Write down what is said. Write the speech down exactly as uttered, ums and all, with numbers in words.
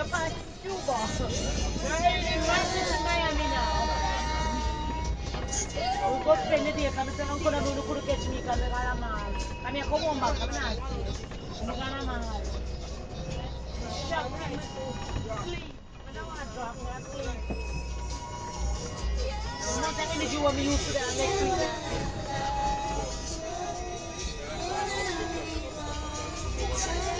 You're back in Cuba. You're in Miami now. We'll go spend the day. Kami sa lang ko na nuno ko catch me kami kaya mahal. Kami ako mo mbak kami na. Kami kaya mahal. Shop kami to sleep. Wala mga drop na sleep. Ano sa energy wa mi use na next week.